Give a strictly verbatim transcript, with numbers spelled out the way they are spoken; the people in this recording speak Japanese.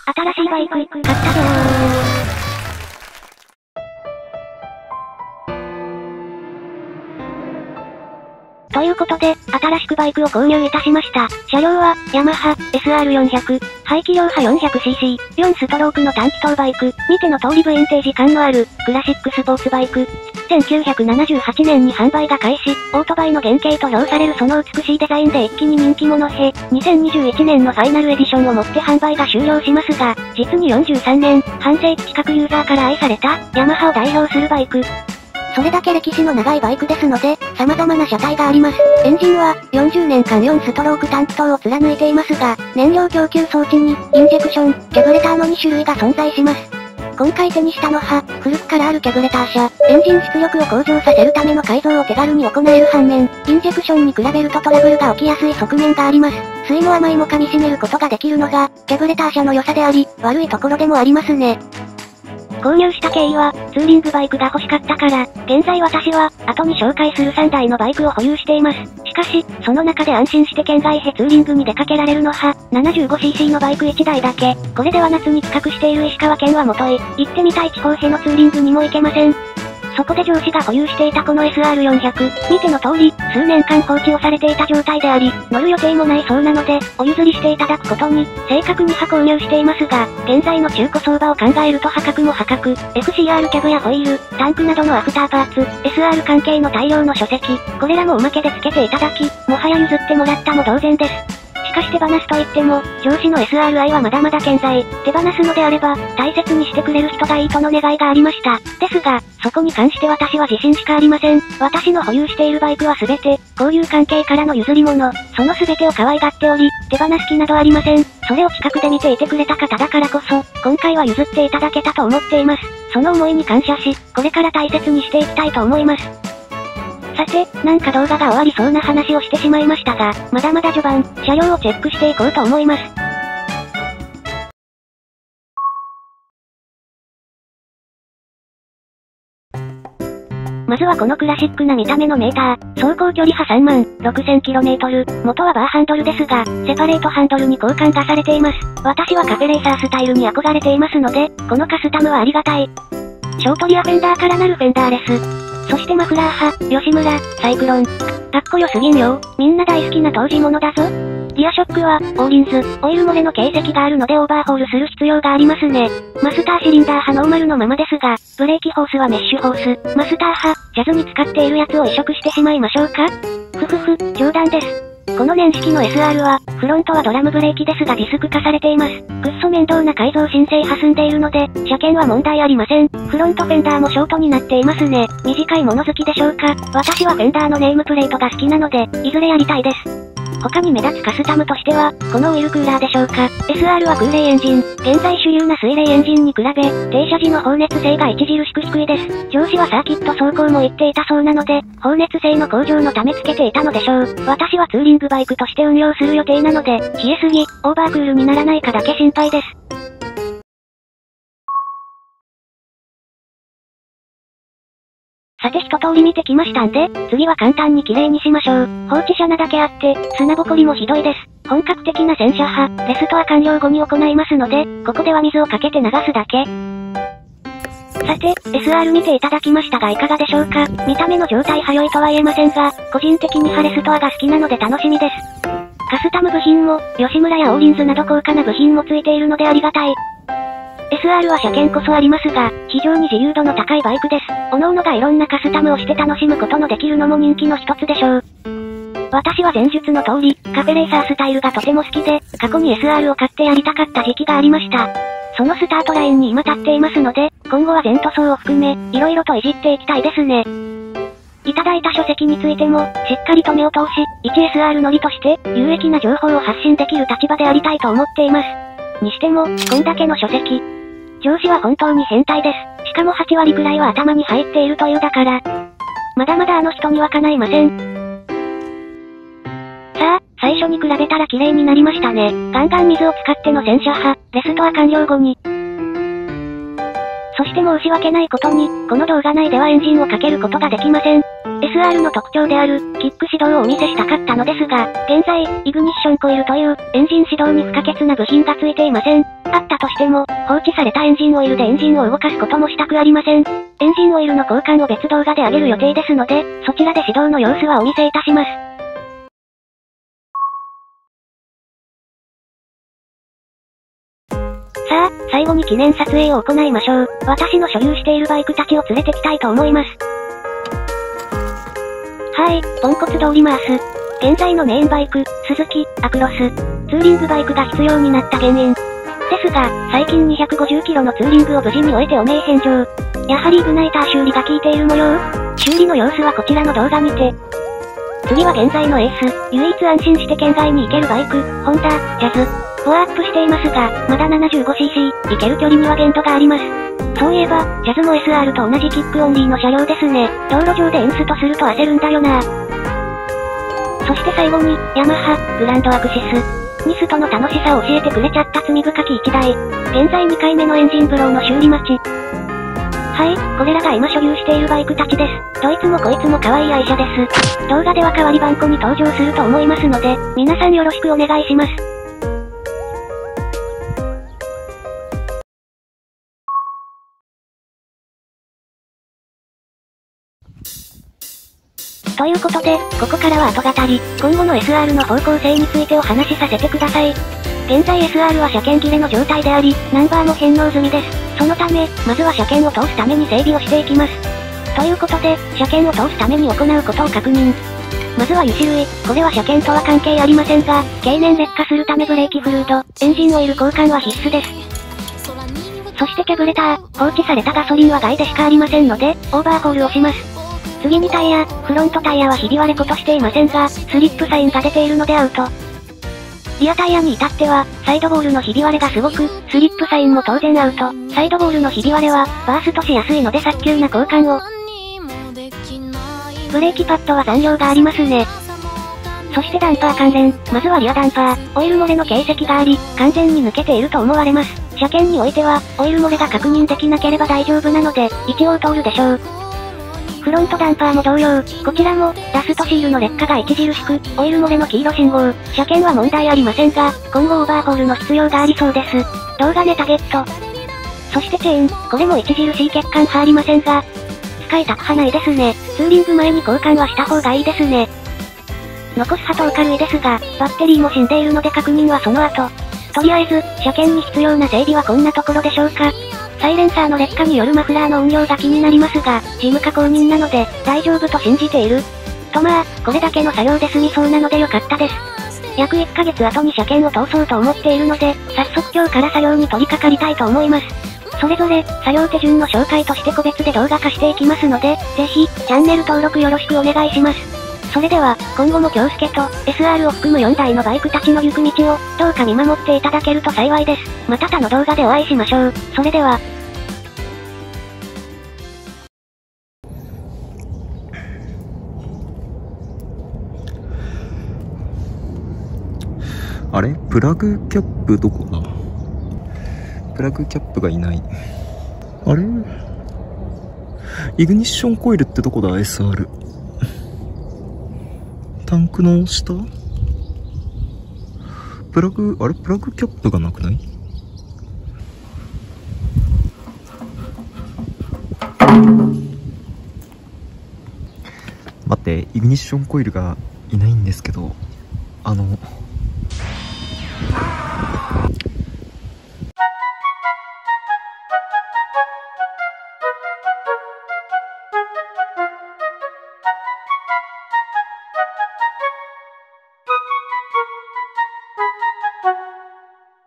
新しいバイク、買ったぞー。ということで、新しくバイクを購入いたしました。車両は、ヤマハ、エスアールよんひゃく、排気量波 よんひゃくシーシー、よんストロークの短気筒バイク、見ての通りヴィンテージ感のある、クラシックスポーツバイク。せんきゅうひゃくななじゅうはちねんに販売が開始、オートバイの原型と評されるその美しいデザインで一気に人気者へ、にせんにじゅういちねんのファイナルエディションをもって販売が終了しますが、実によんじゅうさんねん、半世紀近くユーザーから愛された、ヤマハを代表するバイク。それだけ歴史の長いバイクですので、様々な車体があります。エンジンは、よんじゅうねんかんよんストローク短気筒を貫いていますが、燃料供給装置に、インジェクション、キャブレターのに種類が存在します。今回手にしたのは、古くからあるキャブレター車、エンジン出力を向上させるための改造を手軽に行える反面、インジェクションに比べるとトラブルが起きやすい側面があります。酸いも甘いも噛み締めることができるのが、キャブレター車の良さであり、悪いところでもありますね。購入した経緯は、ツーリングバイクが欲しかったから、現在私は、後に紹介するさんだいのバイクを保有しています。しかし、その中で安心して県外へツーリングに出かけられるのは、ななじゅうごシーシー のバイクいちだいだけ。これでは夏に企画している石川県はもとい、行ってみたい地方へのツーリングにも行けません。そこで上司が保有していたこの エスアールよんひゃく、見ての通り、数年間放置をされていた状態であり、乗る予定もないそうなので、お譲りしていただくことに、正確には購入していますが、現在の中古相場を考えると破格も破格、エフシーアール キャブやホイール、タンクなどのアフターパーツ、エスアール 関係の大量の書籍、これらもおまけで付けていただき、もはや譲ってもらったも同然です。しかし手放すと言っても、上司の エスアール 愛はまだまだ健在。手放すのであれば、大切にしてくれる人がいいとの願いがありました。ですが、そこに関して私は自信しかありません。私の保有しているバイクはすべて、交友関係からの譲り物。そのすべてを可愛がっており、手放す気などありません。それを近くで見ていてくれた方だからこそ、今回は譲っていただけたと思っています。その思いに感謝し、これから大切にしていきたいと思います。さて、なんか動画が終わりそうな話をしてしまいましたが、まだまだ序盤、車両をチェックしていこうと思います。まずはこのクラシックな見た目のメーター、走行距離はさんまんろくせんキロメートル、元はバーハンドルですが、セパレートハンドルに交換がされています。私はカフェレーサースタイルに憧れていますので、このカスタムはありがたい。ショートリアフェンダーからなるフェンダーレス。そしてマフラー派、吉村、サイクロン。かっこよすぎんよ。みんな大好きな当時ものだぞ。リアショックは、オーリンズ、オイル漏れの形跡があるのでオーバーホールする必要がありますね。マスターシリンダー派ノーマルのままですが、ブレーキホースはメッシュホース。マスター派、ジャズに使っているやつを移植してしまいましょうか？ふふふ、冗談です。この年式の エスアール は、フロントはドラムブレーキですがディスク化されています。くっそ面倒な改造申請挟んでいるので、車検は問題ありません。フロントフェンダーもショートになっていますね。短い物好きでしょうか？私はフェンダーのネームプレートが好きなので、いずれやりたいです。他に目立つカスタムとしては、このオイルクーラーでしょうか。エスアール は空冷エンジン。現在主流な水冷エンジンに比べ、停車時の放熱性が著しく低いです。上司はサーキット走行も行っていたそうなので、放熱性の向上のためつけていたのでしょう。私はツーリングバイクとして運用する予定なので、冷えすぎ、オーバークールにならないかだけ心配です。さて一通り見てきましたんで、次は簡単に綺麗にしましょう。放置車なだけあって、砂ぼこりもひどいです。本格的な洗車派、レストア完了後に行いますので、ここでは水をかけて流すだけ。さて、エスアール 見ていただきましたがいかがでしょうか。見た目の状態は良いとは言えませんが、個人的にハレストアが好きなので楽しみです。カスタム部品も、吉村やオーリンズなど高価な部品もついているのでありがたい。エスアール は車検こそありますが、非常に自由度の高いバイクです。各々がいろんなカスタムをして楽しむことのできるのも人気の一つでしょう。私は前述の通り、カフェレーサースタイルがとても好きで、過去に エスアール を買ってやりたかった時期がありました。そのスタートラインに今立っていますので、今後は全塗装を含め、色々といじっていきたいですね。いただいた書籍についても、しっかりと目を通し、一 エスアール 乗りとして、有益な情報を発信できる立場でありたいと思っています。にしても、こんだけの書籍。上司は本当に変態です。しかもはちわりくらいは頭に入っているというだから。まだまだあの人にはかないません。さあ、最初に比べたら綺麗になりましたね。ガンガン水を使っての洗車派、レストア完了後に。そして申し訳ないことに、この動画内ではエンジンをかけることができません。エスアール の特徴である、キック始動をお見せしたかったのですが、現在、イグニッションコイルという、エンジン始動に不可欠な部品がついていません。 あったとしても、放置されたエンジンオイルでエンジンを動かすこともしたくありません。エンジンオイルの交換を別動画で上げる予定ですので、そちらで始動の様子はお見せいたします。さあ、最後に記念撮影を行いましょう。私の所有しているバイクたちを連れてきたいと思います。はーい、ポンコツ通ります。現在のメインバイク、スズキ、アクロス。ツーリングバイクが必要になった原因。ですが、最近にひゃくごじゅっキロのツーリングを無事に終えて汚名返上。やはりイグナイター修理が効いている模様。修理の様子はこちらの動画にて。次は現在のエース、唯一安心して県外に行けるバイク、ホンダ、ジャズ。パワーアップしていますが、まだ ななじゅうごシーシー、行ける距離には限度があります。そういえば、ジャズも エスアール と同じキックオンリーの車両ですね。道路上でエンストすると焦るんだよな。そして最後に、ヤマハ、グランドアクシス。ニストの楽しさを教えてくれちゃった罪深き一台。現在にかいめのエンジンブローの修理待ち。はい、これらが今所有しているバイクたちです。どいつもこいつも可愛い愛車です。動画では代わり番号に登場すると思いますので、皆さんよろしくお願いします。ということで、ここからは後語り、今後の エスアール の方向性についてお話しさせてください。現在 エスアール は車検切れの状態であり、ナンバーも返納済みです。そのため、まずは車検を通すために整備をしていきます。ということで、車検を通すために行うことを確認。まずは油脂類、これは車検とは関係ありませんが、経年劣化するためブレーキフルード、エンジンオイル交換は必須です。そしてキャブレター、放置されたガソリンは害でしかありませんので、オーバーホールをします。次にタイヤ、フロントタイヤはひび割れことしていませんが、スリップサインが出ているのでアウト。リアタイヤに至っては、サイドボールのひび割れがすごく、スリップサインも当然アウト。サイドボールのひび割れは、バーストしやすいので早急な交換を。ブレーキパッドは残量がありますね。そしてダンパー関連、まずはリアダンパー、オイル漏れの形跡があり、完全に抜けていると思われます。車検においては、オイル漏れが確認できなければ大丈夫なので、一応通るでしょう。フロントダンパーも同様、こちらも、ラストシールの劣化が著しく、オイル漏れの黄色信号、車検は問題ありませんが、今後オーバーホールの必要がありそうです。動画ネタゲット。そしてチェーン、これも著しい欠陥はありませんが、使いたくはないですね。ツーリング前に交換はした方がいいですね。残す波頭軽いですが、バッテリーも死んでいるので確認はその後。とりあえず、車検に必要な整備はこんなところでしょうか。サイレンサーの劣化によるマフラーの運用が気になりますが、事務加工人なので、大丈夫と信じている。とまあ、これだけの作業で済みそうなのでよかったです。約いっかげつ後に車検を通そうと思っているので、早速今日から作業に取り掛かりたいと思います。それぞれ、作業手順の紹介として個別で動画化していきますので、ぜひ、チャンネル登録よろしくお願いします。それでは、今後も京介と、エスアール を含むよんだいのバイクたちの行く道を、どうか見守っていただけると幸いです。また他の動画でお会いしましょう。それでは。 あれ？プラグキャップどこだ？プラグキャップがいない。あれ？イグニッションコイルってどこだ？ エスアール。タンクの下？プラグ、あれ？プラグキャップがなくない？待って、イグニッションコイルがいないんですけど、あの、